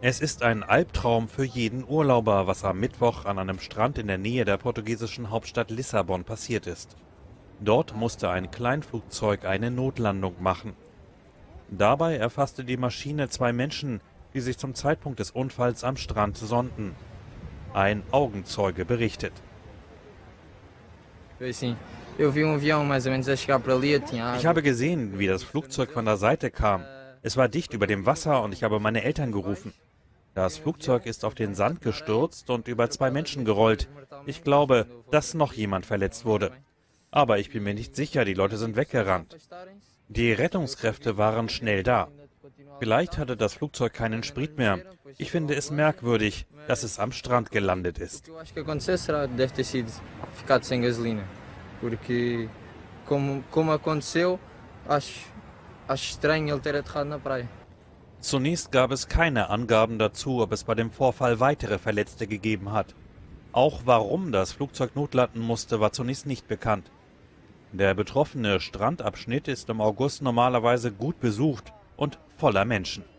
Es ist ein Albtraum für jeden Urlauber, was am Mittwoch an einem Strand in der Nähe der portugiesischen Hauptstadt Lissabon passiert ist. Dort musste ein Kleinflugzeug eine Notlandung machen. Dabei erfasste die Maschine zwei Menschen, die sich zum Zeitpunkt des Unfalls am Strand sonnten. Ein Augenzeuge berichtet. Ich Ich habe gesehen, wie das Flugzeug von der Seite kam. Es war dicht über dem Wasser und ich habe meine Eltern gerufen. Das Flugzeug ist auf den Sand gestürzt und über zwei Menschen gerollt. Ich glaube, dass noch jemand verletzt wurde. Aber ich bin mir nicht sicher, die Leute sind weggerannt. Die Rettungskräfte waren schnell da. Vielleicht hatte das Flugzeug keinen Sprit mehr. Ich finde es merkwürdig, dass es am Strand gelandet ist. Zunächst gab es keine Angaben dazu, ob es bei dem Vorfall weitere Verletzte gegeben hat. Auch warum das Flugzeug notlanden musste, war zunächst nicht bekannt. Der betroffene Strandabschnitt ist im August normalerweise gut besucht und voller Menschen.